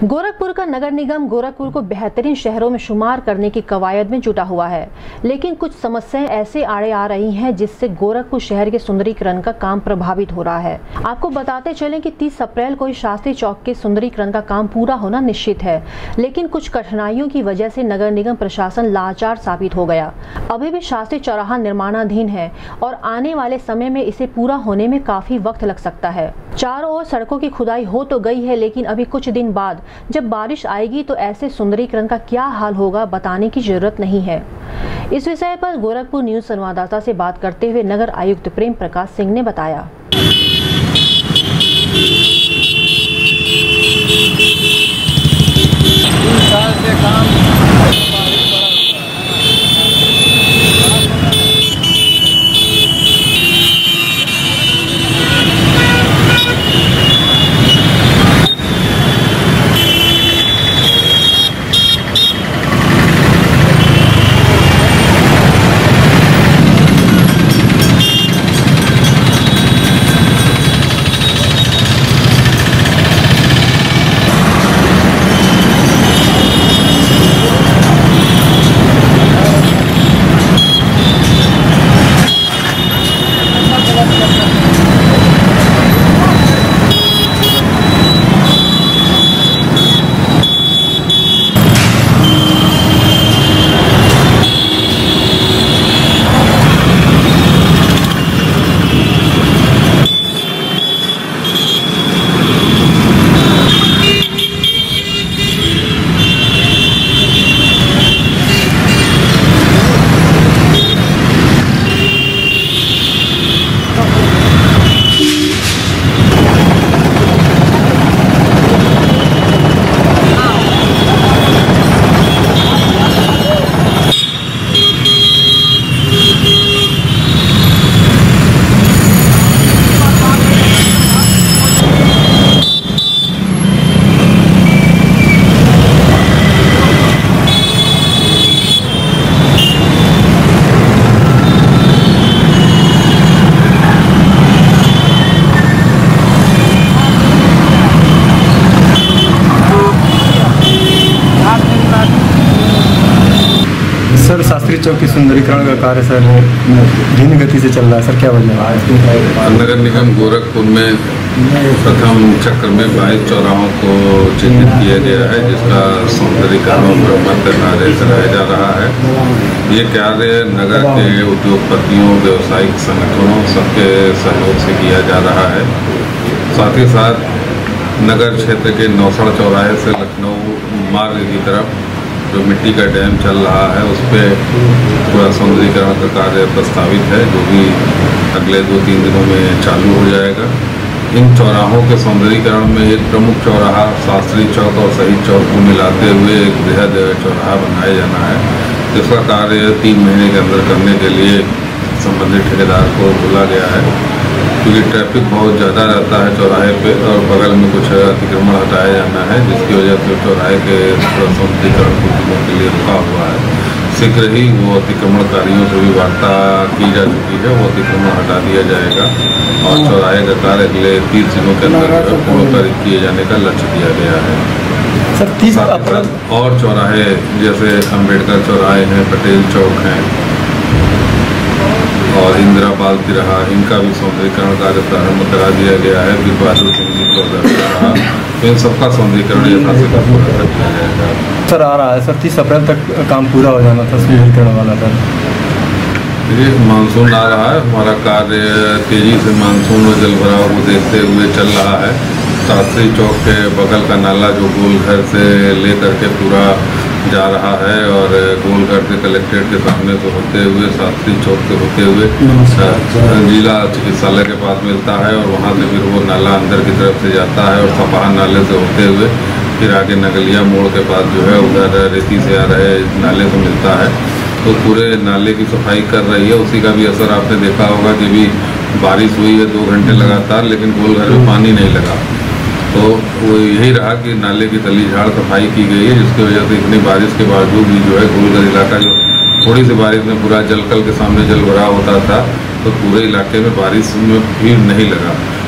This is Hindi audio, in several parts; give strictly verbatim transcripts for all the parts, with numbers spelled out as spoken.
गोरखपुर का नगर निगम गोरखपुर को बेहतरीन शहरों में शुमार करने की कवायद में जुटा हुआ है, लेकिन कुछ समस्याएं ऐसे आड़े आ रही हैं जिससे गोरखपुर शहर के सुंदरीकरण का काम प्रभावित हो रहा है। आपको बताते चलें कि तीस अप्रैल को ही शास्त्री चौक के सुंदरीकरण का काम पूरा होना निश्चित है, लेकिन कुछ कठिनाइयों की वजह से नगर निगम प्रशासन लाचार साबित हो गया। अभी भी शास्त्री चौराहा निर्माणाधीन है और आने वाले समय में इसे पूरा होने में काफी वक्त लग सकता है। चारों ओर सड़कों की खुदाई हो तो गई है, लेकिन अभी कुछ दिन बाद जब बारिश आएगी तो ऐसे सुंदरीकरण का क्या हाल होगा बताने की जरूरत नहीं है। इस विषय पर गोरखपुर न्यूज संवाददाता से बात करते हुए नगर आयुक्त प्रेम प्रकाश सिंह ने बताया। सर, शास्त्री चौक की सुंदरीकरण का कार्य सर धीमी गति से चल रहा है, सर क्या वजह है? नगर निगम गोरखपुर में प्रथम चक्र में बाईस चौराहों को चिन्हित किया गया है, जिसका सौंदर्यीकरण और मरम्मत का कार्य कराया जा रहा है। ये कार्य नगर के उद्योगपतियों, व्यावसायिक संगठनों सबके सहयोग से किया जा रहा है। साथ ही साथ नगर क्षेत्र के नौसड़ चौराहे से लखनऊ मार्ग की तरफ जो मिट्टी का डैम चल रहा है उस पर पूरा सौंदर्यीकरण का कार्य प्रस्तावित है, जो भी अगले दो तीन दिनों में चालू हो जाएगा। इन चौराहों के सौंदर्यीकरण में एक प्रमुख चौराहा शास्त्री चौक और शहीद चौक को मिलाते हुए एक बृहद चौराहा बनाया जाना है, जिसका कार्य तीन महीने के अंदर करने के लिए संबंधित ठेकेदार को बोला गया है, क्योंकि ट्रैफिक बहुत ज़्यादा रहता है चौराहे पे और बगल में कुछ अतिक्रमण हटाया जाना है, जिसकी वजह से चौराहे के सौंदर्यीकरण कुछ दिनों के लिए रुका हुआ है। शीघ्र ही वो अतिक्रमणकारियों से भी वार्ता की जा चुकी है, वो अतिक्रमण हटा दिया जाएगा और चौराहे का कार्य अगले तीस दिनों के अंदर पूर्ण किए जाने का लक्ष्य दिया गया है। सर, तीस अप्रैल और चौराहे जैसे अम्बेडकर चौराहे हैं, पटेल चौक हैं और इंदिरापाल तिराहा, इनका भी सौंदर्यीकरण कार्य प्रारंभ करा दिया गया है। फिर बहादुर सिंह जी चौराहा, तो इन सबका सौंदर्यीकरण यथाशीघ्र पूरा कर दिया जाएगा। सर आ रहा है सर, तीस अप्रैल तक काम पूरा हो जाना था सुंदरीकरण वाला सर। देखिए, मानसून आ रहा है, हमारा कार्य तेजी से मानसून में जल भराव को देखते हुए चल रहा है। शास्त्री चौक के बगल का नाला जो गोलघर से लेकर के पूरा जा रहा है और गोलघर से कलेक्ट्रेट के सामने से होते हुए शास्त्री चौक से होते हुए जिला चिकित्सालय के पास मिलता है और वहाँ से फिर वो नाला अंदर की तरफ से जाता है और सपाहा नाले से होते हुए फिर आगे नगलिया मोड़ के पास जो है उधर रेती से आ रहे नाले से मिलता है। तो पूरे नाले की सफाई कर रही है। उसी का भी असर आपने देखा होगा कि भी बारिश हुई है दो घंटे लगातार, लेकिन गोलघर में पानी नहीं लगा। तो वो यही रहा कि नाले की तली झाड़ सफाई की गई है, जिसकी वजह से इतनी बारिश के बावजूद भी जो है गोलघर इलाका जो थोड़ी सी बारिश में पूरा जलकल के सामने जल भरा होता था, तो पूरे इलाके में बारिश में भीड़ नहीं लगा।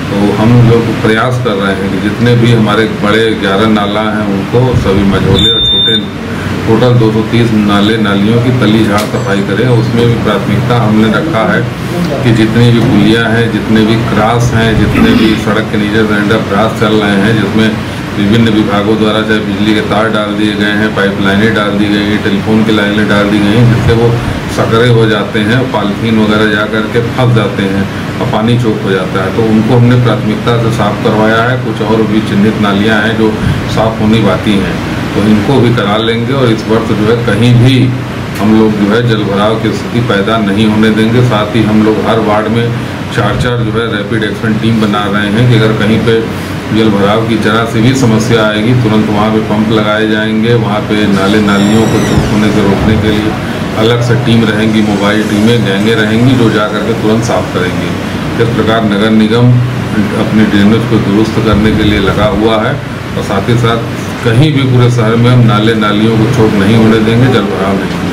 तो हम लोग प्रयास कर रहे हैं कि जितने भी हमारे बड़े ग्यारह नाला हैं उनको सभी मझोले और छोटे टोटल दो सौ तीस नाले नालियों की तली झाड़ सफाई करें। उसमें भी प्राथमिकता हमने रखा है कि जितनी भी पुलियाँ हैं, जितने भी क्रॉस हैं, जितने भी सड़क के नीचे अंडर क्रॉस चल रहे हैं, जिसमें विभिन्न विभागों द्वारा चाहे बिजली के तार डाल दिए गए हैं, पाइपलाइनें डाल दी गई हैं, टेलीफोन की लाइनें डाल दी गई हैं, जिससे वो सकरे हो जाते हैं, पॉलीथीन वगैरह जा कर के फंस जाते हैं और पानी चौक हो जाता है। तो उनको हमने प्राथमिकता से साफ़ करवाया है। कुछ और भी चिन्हित नालियाँ हैं जो साफ़ होनी बाकी हैं, तो इनको भी करा लेंगे। और इस वर्ष जो है कहीं भी हम लोग जो है जल भराव की स्थिति पैदा नहीं होने देंगे। साथ ही हम लोग हर वार्ड में चार चार जो है रैपिड एक्शन टीम बना रहे हैं कि अगर कहीं पे जल भराव की जरा सी भी समस्या आएगी तुरंत वहाँ पे पंप लगाए जाएंगे। वहाँ पे नाले नालियों को चौक होने से रोकने के लिए अलग से टीम रहेंगी, मोबाइल टीमें गैंगे रहेंगी जो जा करके तुरंत साफ करेंगी। इस प्रकार नगर निगम अपने ड्रेनेज को दुरुस्त करने के लिए लगा हुआ है और साथ ही साथ कहीं भी पूरे शहर में हम नाले नालियों को चौक नहीं होने देंगे, जल भराव नहीं।